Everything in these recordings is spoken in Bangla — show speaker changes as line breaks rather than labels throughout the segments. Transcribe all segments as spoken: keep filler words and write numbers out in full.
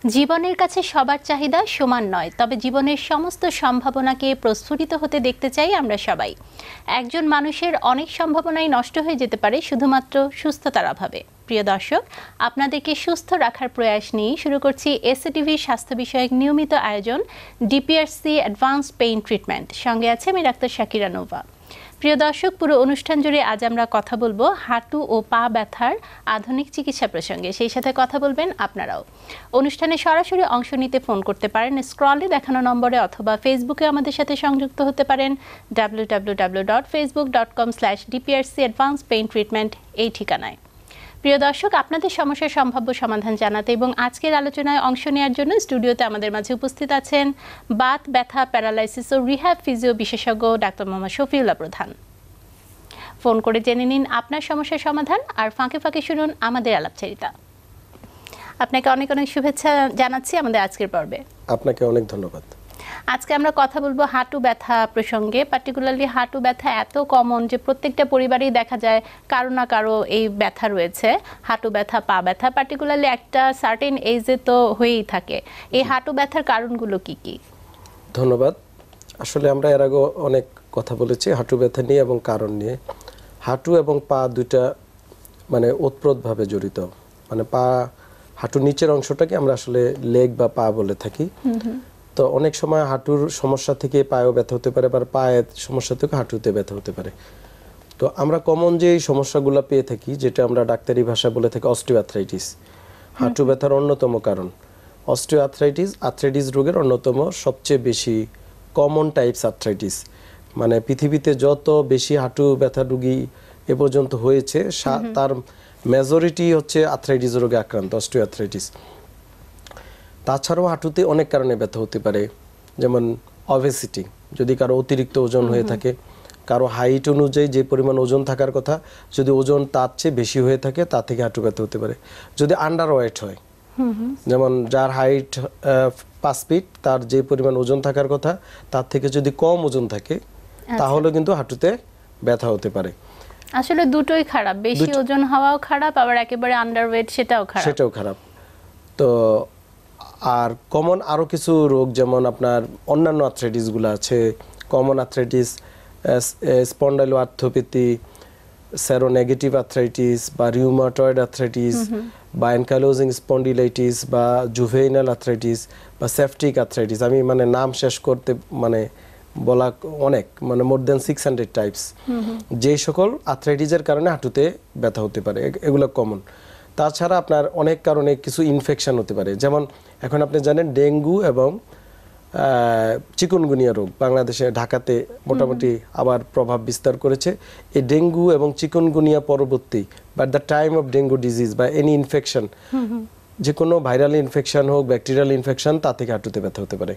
জীবনের কাছে সবার চাহিদা সমান নয়, তবে জীবনের সমস্ত সম্ভাবনাকে প্রস্ফুটিত হতে দেখতে চাই আমরা সবাই। একজন মানুষের অনেক সম্ভাবনাই নষ্ট হয়ে যেতে পারে শুধুমাত্র সুস্থতার অভাবে। প্রিয় দর্শক, আপনাদেরকে সুস্থ রাখার প্রয়াস নিয়ে শুরু করছি এসএটিভির স্বাস্থ্য বিষয়ক নিয়মিত আয়োজন ডিপিআরসি অ্যাডভান্স পেইন ট্রিটমেন্ট। সঙ্গে আছে আমি ডাক্তার শাকিরা নোভা। প্রিয় দর্শক, পুরো অনুষ্ঠান জুড়ে আজ আমরা কথা বলবো হাঁটু ও পা ব্যথার আধুনিক চিকিৎসা প্রসঙ্গে। সেই সাথে কথা বলবেন আপনারাও। অনুষ্ঠানে সরাসরি অংশ নিতে ফোন করতে পারেন স্ক্রলে দেখানো নম্বরে, অথবা ফেসবুকে আমাদের সাথে সংযুক্ত হতে পারেন W W W dot Facebook dot com slash DPRC advance pain treatment এই ঠিকানায়। প্রিয় দর্শক, আপনাদের সমস্যার সম্ভাব্য সমাধান জানাতে এবং আজকের আলোচনায় অংশ নেওয়ার জন্য স্টুডিওতে আমাদের মাঝে উপস্থিত আছেন বাত, ব্যথা, প্যারালাইসিস ও রিহ্যাব ফিজিও বিশেষজ্ঞ ডাক্তার মোহাম্মদ শফিউল্লাহ প্রধান। ফোন করে জেনে নিন আপনার সমস্যার সমাধান, আর ফাঁকে ফাঁকে শুনুন আমাদের আলাপচারিতা। আপনাকে অনেক অনেক শুভেচ্ছা জানাচ্ছি আমাদের আজকের পর্বে।
আপনাকে অনেক ধন্যবাদ।
আজকে আমরা কথা বলবো হাঁটু ব্যথা প্রসঙ্গে। পার্টিকুলারলি হাঁটু ব্যথা এত কমন যে প্রত্যেকটা পরিবারেই দেখা যায় কারো না কারো এই ব্যথা রয়েছে। হাঁটু ব্যথা, পা ব্যথা পার্টিকুলারলি একটা সার্টেন এজে তো হয়েই থাকে। এই হাঁটু ব্যথার কারণগুলো কি কি?
ধন্যবাদ। আসলে আমরা এর আগে অনেক কথা বলেছি হাঁটু ব্যথা নিয়ে এবং কারণ নিয়ে। হাঁটু এবং পা দুইটা মানে ওতপ্রোতভাবে জড়িত। মানে পা, হাঁটুর নিচের অংশটাকে আমরা আসলে লেগ বা পা বলে থাকি। তো অনেক সময় হাঁটুর সমস্যা থেকে পায়েও ব্যথা হতে পারে, বা পায়ের সমস্যা থেকে হাঁটুতে ব্যথা হতে পারে। তো আমরা কমন যে সমস্যাগুলো পেয়ে থাকি, যেটা আমরা ডাক্তারি ভাষায় বলে থাকি অস্টিওআর্থ্রাইটিস, হাঁটু ব্যথার অন্যতম কারণ। অস্টিওআর্থ্রাইটিস আর্থ্রাইটিস রোগের অন্যতম সবচেয়ে বেশি কমন টাইপস আর্থ্রাইটিস। মানে পৃথিবীতে যত বেশি হাঁটু ব্যথা রোগী এ পর্যন্ত হয়েছে তার মেজরিটি হচ্ছে আর্থ্রাইটিস রোগে আক্রান্ত, অস্টিওআর্থ্রাইটিস। তাছাড়াও হাঁটুতে অনেক কারণে ব্যথা হতে পারে, যেমন অবেসিটি, যদি কারো অতিরিক্ত ওজন হয়ে থাকে, কারো হাইট অনুযায়ী যে পরিমাণ ওজন থাকার কথা যদি ওজন তার চেয়ে বেশি হয়ে থাকে, তা থেকে হাঁটু ব্যথা হতে পারে। যদি আন্ডার ওয়েট হয়, যেমন যার হাইট পাঁচ ফিট, তার যে পরিমাণ ওজন থাকার কথা তার থেকে যদি কম ওজন থাকে, তাহলে কিন্তু হাঁটুতে ব্যথা হতে পারে।
আসলে দুটোই খারাপ, বেশি ওজন হওয়াও খারাপ, আবার একেবারে আন্ডারওয়েট সেটাও খারাপ।
সেটাও খারাপ। তো আর কমন আরো কিছু রোগ, যেমন আপনার অন্যান্য আর্থ্রাইটিসগুলো আছে, common arthritis, spondyloarthropathy, seronegative arthritis, বা রিউমাটয়েড আর্থ্রাইটিস, বা অ্যানকাইলোজিং স্পন্ডিলাইটিস, বা জুভেনাল আর্থ্রাইটিস, বা সেপটিক আর্থ্রাইটিস। আমি মানে নাম শেষ করতে মানে বলা অনেক, মানে more than six hundred types. যে সকল আর্থ্রাইটিসের কারণে হাঁটুতে ব্যথা হতে পারে, এগুলো কমন। তাছাড়া আপনার অনেক কারণে কিছু ইনফেকশন হতে পারে, যেমন এখন আপনি জানেন ডেঙ্গু এবং চিকুনগুনিয়া রোগ বাংলাদেশে, ঢাকাতে মোটামুটি আবার প্রভাব বিস্তার করেছে। এই ডেঙ্গু এবং চিকুনগুনিয়া পরবর্তী বা the time of dengue disease বা এনি ইনফেকশন, যে কোনো ভাইরাল ইনফেকশন হোক, ব্যাকটেরিয়াল ইনফেকশন, তা থেকে হাঁটুতে ব্যথা হতে পারে।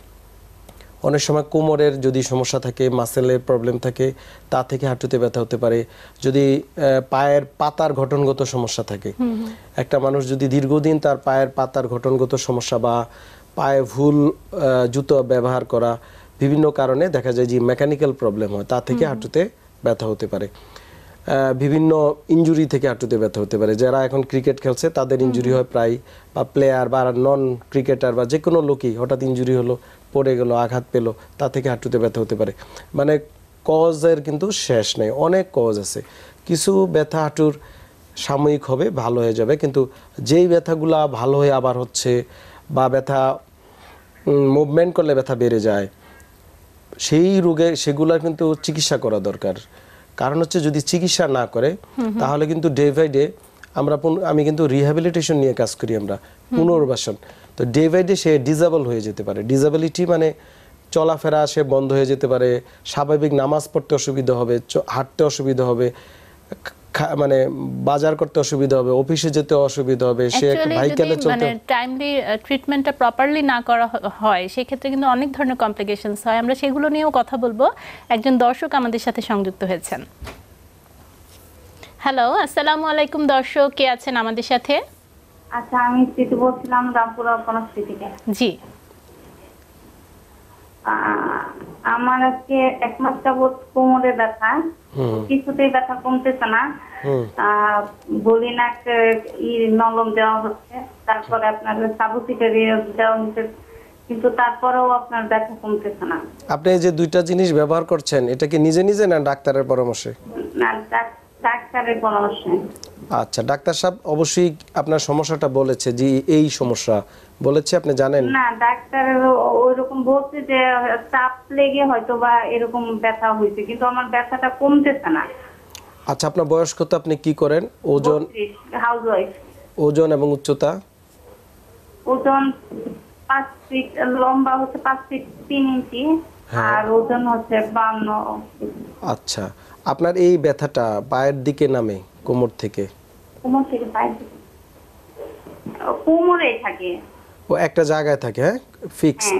অনেক সময় কোমরের যদি সমস্যা থাকে, মাসেলের প্রবলেম থাকে, তা থেকে হাঁটুতে ব্যথা হতে পারে। যদি পায়ের পাতার গঠনগত সমস্যা থাকে, একটা মানুষ যদি দীর্ঘদিন তার পায়ের পাতার গঠনগত সমস্যা বা পায়ে ভুল জুতো ব্যবহার করা, বিভিন্ন কারণে দেখা যায় যে মেকানিক্যাল প্রবলেম হয়, তা থেকে হাঁটুতে ব্যথা হতে পারে। বিভিন্ন ইনজুরি থেকে হাঁটুতে ব্যথা হতে পারে। যারা এখন ক্রিকেট খেলছে তাদের ইনজুরি হয় প্রায়, বা প্লেয়ার বা নন ক্রিকেটার বা যে কোনো লোকই হঠাৎ ইনজুরি হলো, পড়ে গেল, আঘাত পেলো, তা থেকে হাঁটুতে ব্যথা হতে পারে। মানে কজের কিন্তু শেষ নেই, অনেক কজ আছে। কিছু ব্যথা হাঁটুর সাময়িক হবে, ভালো হয়ে যাবে, কিন্তু যেই ব্যথাগুলা ভালো হয়ে আবার হচ্ছে, বা ব্যথা মুভমেন্ট করলে ব্যথা বেড়ে যায়, সেই রোগে সেগুলার কিন্তু চিকিৎসা করা দরকার। কারণ হচ্ছে যদি চিকিৎসা না করে তাহলে কিন্তু ডে বাই ডে আমরা, আমি কিন্তু রিহ্যাবিলিটেশন নিয়ে কাজ করি, আমরা পুনর্বাসন। তো ডে বাই ডে সে ডিজেবল হয়ে যেতে পারে। ডিজেবিলিটি মানে চলাফেরা সে বন্ধ হয়ে যেতে পারে, স্বাভাবিক নামাজ পড়তে অসুবিধা হবে, হাঁটতে অসুবিধা হবে, মানে বাজার করতে অসুবিধা হবে, অফিসে যেতে অসুবিধা হবে, সে ভাইকেলে চলতে,
মানে টাইমলি ট্রিটমেন্টটা প্রপারলি না করা হয় সেই ক্ষেত্রে কিন্তু অনেক ধরনের কমপ্লিকেশনস হয়। আমরা সেগুলো নিয়েও কথা বলবো। একজন দর্শক আমাদের সাথে সংযুক্ত হয়েছেন। হ্যালো, আসসালামু আলাইকুম দর্শক, কে আছেন আমাদের সাথে?
আচ্ছা, আমি স্মৃতি বলছিলাম রামপুরা কোন স্মৃতিকে।
জি,
আমার আজকে এক মাস যাবত কোমরে ব্যথা, কিছুতেই ব্যথা কমতেছে না। আহ, বলিনাক ই নলম দেওয়া হচ্ছে, তারপরে আপনার সাবুসিটারি দেওয়া হচ্ছে, কিন্তু তারপরেও আপনার ব্যথা কমতেছে না।
আপনি এই যে দুইটা জিনিস ব্যবহার করছেন, এটা কি নিজে নিজে না ডাক্তারের পরামর্শে?
না, ডাক- ডাক্তারের পরামর্শে।
আচ্ছা, ডাক্তার সাহেব অবশ্যই আপনার সমস্যাটা বলেছে যে এই সমস্যা বলেছে, আপনি জানেন?
না, ডাক্তার ওইরকম বলছে যে চাপ লেগে হয়তো বা এরকম ব্যথা হয়েছে, কিন্তু আমার ব্যথাটা কমতেছে না।
আচ্ছা, আপনার বয়স কত, আপনি কি করেন, ওজন?
Housewife.
ওজন এবং উচ্চতা?
ওজন পাঁচ ফিট, লম্বা হচ্ছে পাঁচ ফিট তিন ইঞ্চি, আর ওজন হচ্ছে বান্ন।
আচ্ছা, আপনার এই ব্যথাটা পায়ের দিকে নামে কোমর থেকে?
কোমর থেকে পায়ের দিকে, কোমরে থাকে।
ও একটা জায়গায় থাকে? হ্যাঁ, ফিক্সড?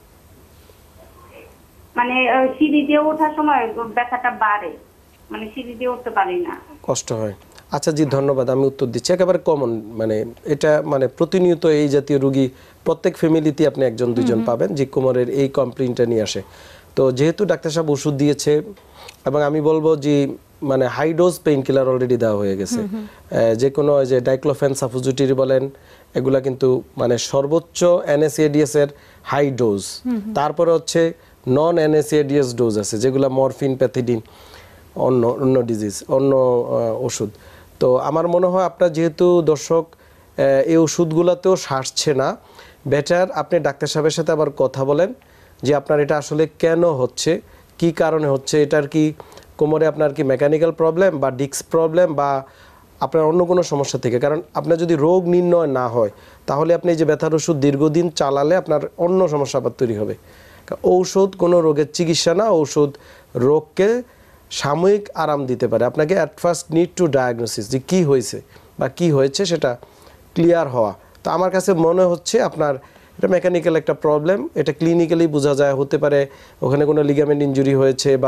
মানে আহ, সিঁড়ি দিয়ে ওঠার সময় ব্যথাটা বাড়ে, মানে সিঁড়ি দিয়ে উঠতে পারি না,
কষ্ট হয়। আচ্ছা জি, ধন্যবাদ, আমি উত্তর দিচ্ছি। একেবারে কমন, মানে এটা মানে প্রতিনিয়ত এই জাতীয় রোগী প্রত্যেক ফ্যামিলিতে আপনি একজন দুইজন পাবেন যে কোমরের এই কমপ্লেইনটা নিয়ে আসে। তো যেহেতু ডাক্তার সাহেব ওষুধ দিয়েছে, এবং আমি বলবো যে মানে high dose painkiller already দেওয়া হয়ে গেছে, যে কোনো যে ডাইক্লোফেন, সাফুজুটিরি বলেন, এগুলা কিন্তু মানে সর্বোচ্চ এনএসএডিএস এর হাই ডোজ। তারপরে হচ্ছে নন এনএসএডিএস ডোজ আছে, যেগুলো মরফিন, প্যাথিডিন, অন্য অন্য ডিজিজ, অন্য ওষুধ। তো আমার মনে হয় আপনার যেহেতু দর্শক এই ওষুধগুলোতেও সারছে না, বেটার আপনি ডাক্তার সাহেবের সাথে আবার কথা বলেন যে আপনার এটা আসলে কেন হচ্ছে, কি কারণে হচ্ছে, এটার কি কোমরে আপনার কি মেকানিক্যাল প্রবলেম বা ডিস্ক প্রবলেম বা আপনার অন্য কোনো সমস্যা থেকে। কারণ আপনার যদি রোগ নির্ণয় না হয়, তাহলে আপনি এই যে ব্যথার ওষুধ দীর্ঘদিন চালালে আপনার অন্য সমস্যা আবার তৈরি হবে। ঔষধ কোনো রোগের চিকিৎসা না, ঔষধ রোগকে সাময়িক আরাম দিতে পারে। আপনাকে at first need to diagnosis যে কী হয়েছে বা কি হয়েছে সেটা ক্লিয়ার হওয়া। তো আমার কাছে মনে হচ্ছে আপনার এটা মেকানিক্যাল একটা প্রবলেম, এটা ক্লিনিক্যালি বোঝা যায়, হতে পারে ওখানে কোনো লিগামেন্ট ইনজুরি হয়েছে বা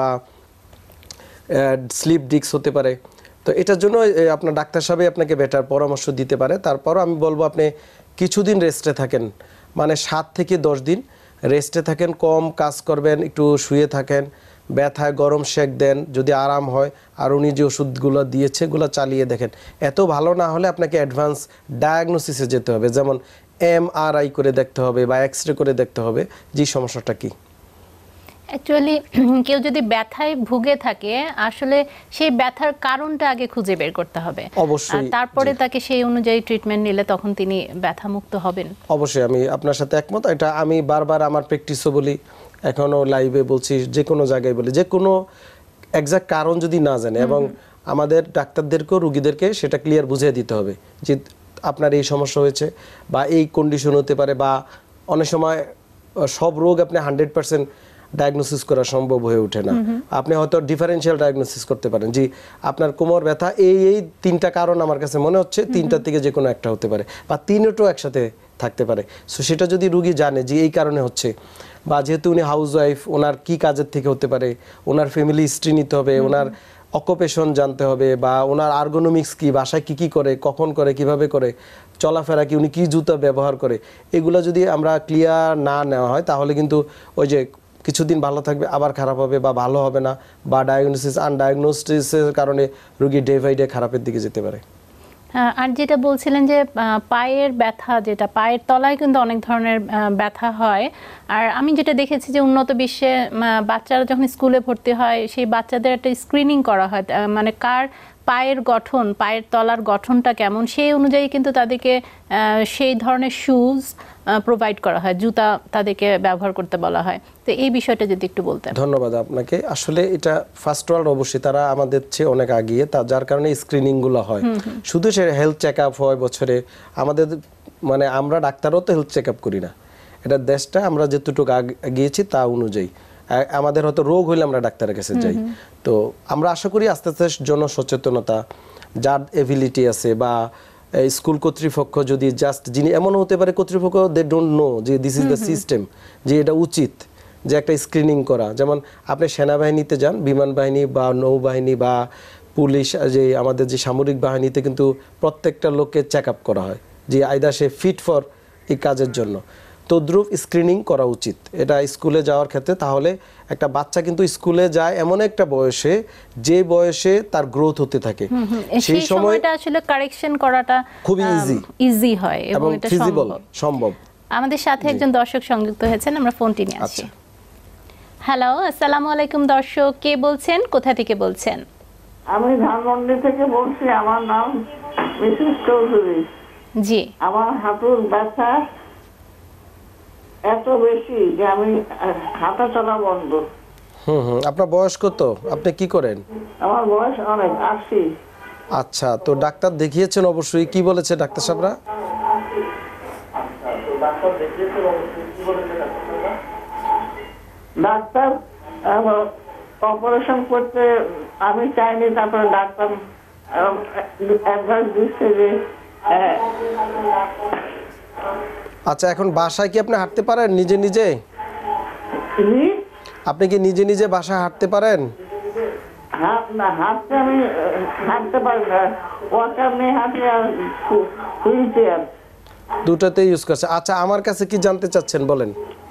স্লিপ ডিস্ক হতে পারে। তো এটার জন্য আপনার ডাক্তার সাহেব আপনাকে বেটার পরামর্শ দিতে পারে। তারপরও আমি বলবো আপনি কিছুদিন রেস্টে থাকেন, মানে সাত থেকে দশ দিন রেস্টে থাকেন, কম কাজ করবেন, একটু শুয়ে থাকেন, ব্যথায় গরম শেক দেন, যদি আরাম হয় আর উনি যে ওষুধগুলো দিয়েছে এগুলো চালিয়ে দেখেন। এত ভালো না হলে আপনাকে অ্যাডভান্স ডায়াগনোসিসে যেতে হবে, যেমন এমআরআই করে দেখতে হবে বা এক্স রে করে দেখতে হবে যে সমস্যাটা কী।
অ্যাকচুয়ালি কেউ যদি ব্যথায় ভুগে থাকে, আসলে সেই ব্যথার কারণটা আগে খুঁজে বের করতে হবে,
অবশ্যই।
তারপরে তাকে সেই অনুযায়ী ট্রিটমেন্ট নিলে তখন তিনি ব্যথা মুক্ত হবেন।
অবশ্যই আমি আপনার সাথে একমত। এটা আমি বারবার আমার প্র্যাকটিসও বলি, এখনও লাইভে বলছি, যে কোনো জায়গায় বলি, যে কোনো এক্সাক্ট কারণ যদি না জানে, এবং আমাদের ডাক্তারদেরকেও রুগীদেরকে সেটা ক্লিয়ার বুঝিয়ে দিতে হবে যে আপনার এই সমস্যা হয়েছে বা এই কন্ডিশন হতে পারে, বা অনেক সময় সব রোগ আপনি হান্ড্রেড পার্সেন্ট ডায়াগনোসিস করা সম্ভব হয়ে ওঠে না। আপনি হয়তো ডিফারেন্সিয়াল ডায়াগনোসিস করতে পারেন যে আপনার কোমর ব্যথা এই এই তিনটা কারণ আমার কাছে মনে হচ্ছে, তিনটার থেকে যে কোনো একটা হতে পারে বা তিনটাও একসাথে থাকতে পারে। সো সেটা যদি রুগী জানে যে এই কারণে হচ্ছে, বা যেহেতু উনি হাউস ওয়াইফ, ওনার কি কাজের থেকে হতে পারে, ওনার ফ্যামিলি হিস্ট্রি নিতে হবে, ওনার অকুপেশন জানতে হবে, বা ওনার আর্গোনমিক্স কি, বাসায় কি কি করে, কখন করে, কিভাবে করে, চলাফেরা কি, উনি কি জুতা ব্যবহার করে, এগুলো যদি আমরা ক্লিয়ার না নেওয়া হয়, তাহলে কিন্তু ওই যে কিছুদিন ভালো থাকবে, আবার খারাপ হবে, বা ভালো হবে না, বা ডায়াগনোসিস আনডায়াগনোসিসের কারণে রোগী ডে বাই ডে খারাপের দিকে যেতে পারে।
আর যেটা বলছিলেন যে পায়ের ব্যথা, যেটা পায়ের তলায় কিন্তু অনেক ধরনের ব্যথা হয়, আর আমি যেটা দেখেছি যে উন্নত বিশ্বে বাচ্চারা যখন স্কুলে ভর্তি হয়, সেই বাচ্চাদের একটা স্ক্রিনিং করা হয়, মানে কার পায়ের গঠন, পায়ের তলার গঠনটা কেমন, সেই অনুযায়ী কিন্তু তাদেরকে সেই ধরনের শুজ প্রোভাইড করা হয়, জুতা তাদেরকে ব্যবহার করতে বলা হয়। তো এই বিষয়টা যদি একটু বলতেন।
ধন্যবাদ আপনাকে। আসলে এটা ফার্স্ট ওয়ার্ল্ড, অবশ্যই তারা আমাদের চেয়ে অনেক আগিয়ে, তা যার কারণে স্ক্রিনিংগুলো হয়। শুধু সে হেলথ চেক আপ হয় বছরে, আমাদের মানে আমরা ডাক্তারও তো হেলথ চেক আপ করি না, এটা দেশটা আমরা যেটুকু গিয়েছি তা অনুযায়ী। আমাদের হয়তো রোগ হইলে আমরা ডাক্তারের কাছে যাই। তো আমরা আশা করি আস্তে আস্তে জনসচেতনতা, যার এবিলিটি আছে, বা স্কুল কর্তৃপক্ষ যদি জাস্ট, যিনি এমন হতে পারে কর্তৃপক্ষ দে ডোন্ট নো যে দিস ইজ দ্য সিস্টেম, যে এটা উচিত যে একটা স্ক্রিনিং করা। যেমন আপনি সেনাবাহিনীতে যান, বিমান বাহিনী বা নৌবাহিনী বা পুলিশ, যে আমাদের যে সামরিক বাহিনীতে কিন্তু প্রত্যেকটা লোককে চেক আপ করা হয় যে আইদা সে ফিট ফর এই কাজের জন্য। তদ্রুপ স্ক্রিনিং করা উচিত এটা স্কুলে যাওয়ার ক্ষেত্রে। তাহলে একটা বাচ্চা কিন্তু স্কুলে যায় এমন একটা বয়সে যে বয়সে তার গ্রোথ হতে থাকে,
সেই সময়টা আসলে কারেকশন করাটা
খুবই ইজি
ইজি হয় এবং এটা
ফিজিবল সম্ভব।
আমাদের সাথে একজন দর্শক সংযুক্ত হয়েছেন, আমরা ফোনটি নিয়ে আসি। হ্যালো, আসসালামু আলাইকুম দর্শক, কে বলছেন, কোথা থেকে বলছেন?
আমি ধানমন্ডি থেকে বলছি, আমার নাম মিসেস চৌধুরী।
জি,
আমার হাঁটুর ব্যথা এত বেশি যে আমি হাঁটা চলা বন্ধ।
হুম হুম আপনার বয়স কত, আপনি কি করেন?
আমার বয়স অনেক, আশি।
আচ্ছা, তো ডাক্তার দেখিয়েছেন অবশ্যই, কি বলেছে ডাক্তার সাহেবরা?
ডাক্তার অপারেশন করতে আমি চাইনি, তারপরে ডাক্তার অ্যাডভাইস দিচ্ছে যে
আচ্ছা, এখন বাসায় কি আপনি হাঁটতে পারেন নিজে নিজে? আপনি কি নিজে নিজে বাসায় হাঁটতে পারেন?
হাত না, হাঁটতে আমি হাঁটতে পারি না, ওয়াকার নেই হাঁটি আর হুইল চেয়ার
দুটোতে ইউজ করছে। আচ্ছা, আমার কাছে কি জানতে চাচ্ছেন বলেন?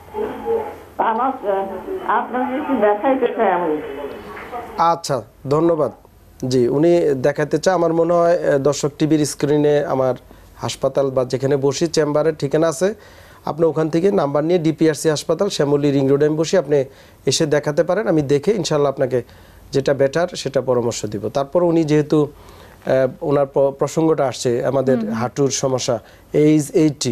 আমার আপনাকে কি দেখাইতে চাই আমি।
আচ্ছা, ধন্যবাদ। জি, উনি দেখাতে চায়। আমার মনে হয় দর্শক টিভির স্ক্রিনে আমার হাসপাতাল বা যেখানে বসি চেম্বারের ঠিকানা আছে, আপনি ওখান থেকে নাম্বার নিয়ে ডিপিআরসি হাসপাতাল শ্যামলী রিং রোডে আমি বসি, আপনি এসে দেখাতে পারেন। আমি দেখে ইনশাল্লাহ আপনাকে যেটা বেটার সেটা পরামর্শ দিব। তারপর উনি যেহেতু ওনার প্রসঙ্গটা আসছে আমাদের হাঁটুর সমস্যা, এইজ এইটি,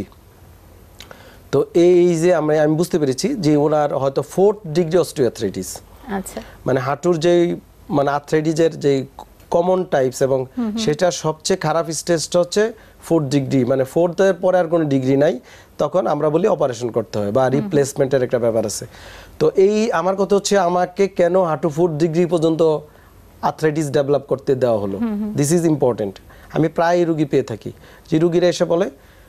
তো এই যে আমরা আমি বুঝতে পেরেছি যে ওনার হয়তো ফোর্থ ডিগ্রি অস্টিওআর্থ্রাইটিস।
আচ্ছা,
মানে হাঁটুর যেই মানে আর্থ্রাইটিসের যেই কমন টাইপস এবং সেটা সবচেয়ে খারাপ স্টেজটা হচ্ছে ফোর্থ ডিগ্রি, মানে ফোর্থের পরে আর কোনো ডিগ্রি নাই, তখন আমরা বলি অপারেশন করতে হয় বা রিপ্লেসমেন্টের একটা ব্যাপার আছে। তো এই আমার কথা হচ্ছে আমাকে কেন হাঁটু ফোর্থ ডিগ্রি পর্যন্ত আর্থ্রাইটিস ডেভেলপ করতে দেওয়া হলো, দিস ইজ ইম্পর্টেন্ট। আমি প্রায় রুগী পেয়ে থাকি যে রুগীরা এসে বলে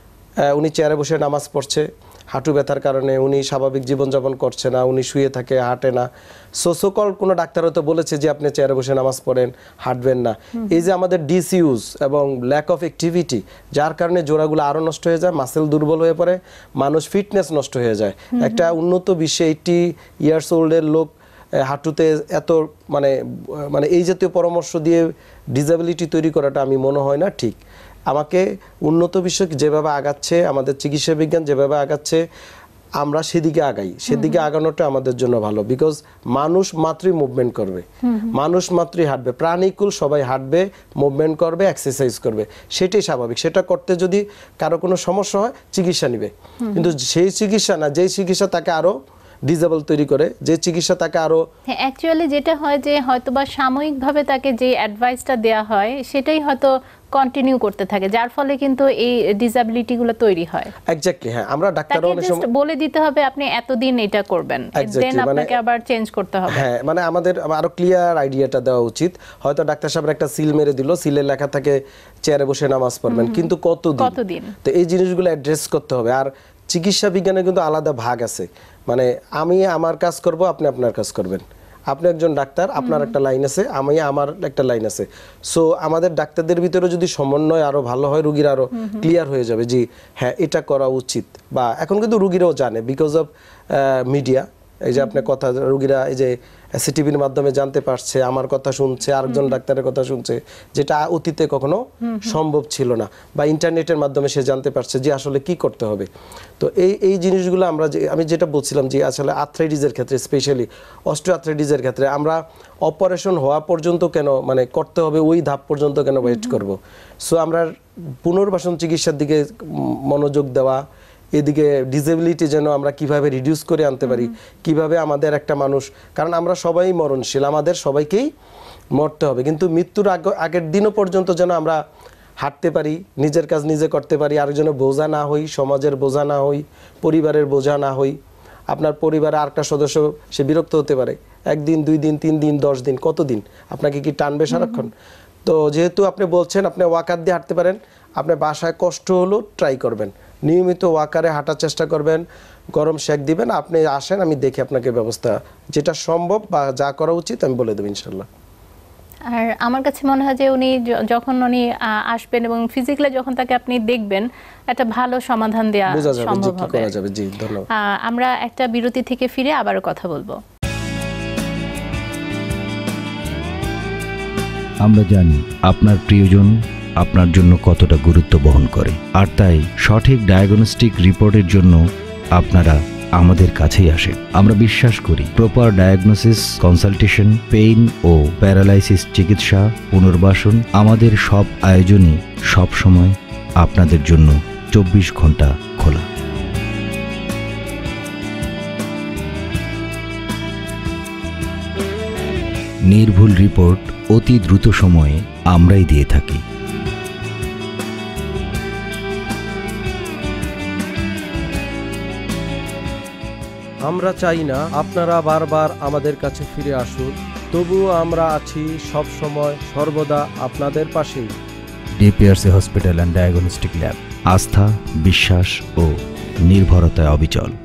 উনি চেয়ারে বসে নামাজ পড়ছে, হাঁটু ব্যথার কারণে উনি স্বাভাবিক জীবনযাপন করছে না, উনি শুয়ে থাকে, হাঁটে না। সোসোকল কোনো ডাক্তার হয়তো বলেছে যে আপনি চেয়ারে বসে নামাজ পড়েন, হাঁটবেন না। এই যে আমাদের ডিসইউজ এবং ল্যাক অফ অ্যাক্টিভিটি, যার কারণে জোড়াগুলো আরও নষ্ট হয়ে যায়, মাসেল দুর্বল হয়ে পড়ে, মানুষ ফিটনেস নষ্ট হয়ে যায়। একটা উন্নত বিশ্বে এইটি ইয়ার্স ওল্ডের লোক হাঁটুতে এত মানে মানে এই জাতীয় পরামর্শ দিয়ে ডিসএবিলিটি তৈরি করাটা আমি মনে হয় না ঠিক। আমাকে উন্নত বিশ্ব যেভাবে আগাচ্ছে, আমাদের চিকিৎসা বিজ্ঞান যেভাবে আগাচ্ছে, আমরা সেদিকে আগাই, সেদিকে আগানোটা আমাদের জন্য ভালো। বিকজ মানুষ মাত্রই মুভমেন্ট করবে, মানুষ মাত্রই হাঁটবে, প্রাণীকুল সবাই হাঁটবে, মুভমেন্ট করবে, এক্সারসাইজ করবে, সেটাই স্বাভাবিক। সেটা করতে যদি কারো কোনো সমস্যা হয় চিকিৎসা নিবে, কিন্তু সেই চিকিৎসা না যেই চিকিৎসা তাকে আরো ডিজেবল তৈরি করে, যে চিকিৎসা তাকে আরো
হ্যাঁ, অ্যাকচুয়ালি যেটা হয় যে হয়তোবা সাময়িকভাবে তাকে যে অ্যাডভাইসটা দেয়া হয় সেটাই হয়তো কন্টিনিউ করতে থাকে, যার ফলে কিন্তু এই ডিসএবিলিটিগুলো তৈরি হয়।
এক্স্যাক্টলি, হ্যাঁ। আমরা ডাক্তাররা অনেক সময়
বলে দিতে হবে আপনি এতদিন এটা করবেন, দেন আপনাকে আবার চেঞ্জ করতে হবে।
হ্যাঁ, মানে আমাদের আরো ক্লিয়ার আইডিয়াটা দেওয়া উচিত। হয়তো ডাক্তার সাহেব একটা সিল মেরে দিল, সিলে লেখা থাকে চেয়ারে বসে নামাজ পড়বেন, কিন্তু কতদিন
কতদিন
তো এই জিনিসগুলো অ্যাড্রেস করতে হবে। আর চিকিৎসা বিজ্ঞানে কিন্তু আলাদা ভাগ আছে, মানে আমি আমার কাজ করব, আপনি আপনার কাজ করবেন। আপনি একজন ডাক্তার, আপনার একটা লাইন আছে, আমি আমার একটা লাইন আছে। সো আমাদের ডাক্তারদের ভিতরে যদি সমন্বয় আরো ভালো হয়, রুগীরা আরো ক্লিয়ার হয়ে যাবে যে হ্যাঁ এটা করা উচিত। বা এখন কিন্তু রুগীরাও জানে বিকজ অফ মিডিয়া, এই যে আপনার কথা রুগীরা এই যে সিটিভির মাধ্যমে জানতে পারছে, আমার কথা শুনছে, আরেকজন ডাক্তারের কথা শুনছে, যেটা অতীতে কখনো সম্ভব ছিল না, বা ইন্টারনেটের মাধ্যমে সে জানতে পারছে যে আসলে কি করতে হবে। তো এই এই জিনিসগুলো আমরা যে আমি যেটা বলছিলাম যে আসলে আর্থ্রাইটিসের ক্ষেত্রে, স্পেশালি অস্টিওআর্থ্রাইটিসের ক্ষেত্রে আমরা অপারেশন হওয়া পর্যন্ত কেন মানে করতে হবে, ওই ধাপ পর্যন্ত কেন ওয়েট করব। সো আমরা পুনর্বাসন চিকিৎসার দিকে মনোযোগ দেওয়া, এদিকে ডিসএবিলিটি যেন আমরা কিভাবে রিডিউস করে আনতে পারি, কিভাবে আমাদের একটা মানুষ, কারণ আমরা সবাই মরণশীল, আমাদের সবাইকেই মরতে হবে, কিন্তু মৃত্যুর আগে আগের দিনও পর্যন্ত যেন আমরা হাঁটতে পারি, নিজের কাজ নিজে করতে পারি, আরেকজনের বোঝা না হই, সমাজের বোঝা না হই, পরিবারের বোঝা না হই। আপনার পরিবারে আরেকটা সদস্য সে বিরক্ত হতে পারে, একদিন, দুই দিন, তিন দিন, দশ দিন, কতদিন আপনাকে কি টানবে সারাক্ষণ? তো যেহেতু আপনি বলছেন আপনি ওয়াকার দিয়ে হাঁটতে পারেন, আপনি বাসায় কষ্ট হলেও ট্রাই করবেন, নিয়মিত ওয়াকারে হাঁটার চেষ্টা করবেন, গরম শেক দিবেন, আপনি আসেন, আমি দেখি আপনাকে ব্যবস্থা যেটা সম্ভব বা যা করা উচিত আমি বলে দেবো ইনশাল্লাহ।
আর আমার কাছে মনে হয় যে উনি য- যখন উনি আহ, আসবেন এবং ফিজিক্যালি যখন তাকে আপনি দেখবেন একটা ভালো সমাধান দেওয়া
বোঝা যাবে যে
সম্ভব
কি
হবে।
করা যাবে। জি, ধন্যবাদ।
আহ, আমরা একটা বিরতি থেকে ফিরে আবারও কথা বলবো।
আমরা জানি আপনার প্রিয়জন আপনার জন্য কতটা গুরুত্ব বহন করে, আর তাই সঠিক ডায়াগনস্টিক রিপোর্টের জন্য আপনারা আমাদের কাছেই আসেন। আমরা বিশ্বাস করি প্রপার ডায়াগনোসিস, কনসালটেশন, পেইন ও প্যারালাইসিস চিকিৎসা, পুনর্বাসন, আমাদের সব আয়োজনই সব সময় আপনাদের জন্য চব্বিশ ঘন্টা খোলা। নির্ভুল রিপোর্ট অতি দ্রুত সময়ে আমরাই দিয়ে থাকি।
আমরা চাই না আপনারা বারবার আমাদের কাছে ফিরে আসুন, তবুও আমরা আছি সব সময় সর্বদা আপনাদের পাশেই।
DPRC hospital and diagnostic lab, আস্থা, বিশ্বাস ও নির্ভরতায় অবিচল।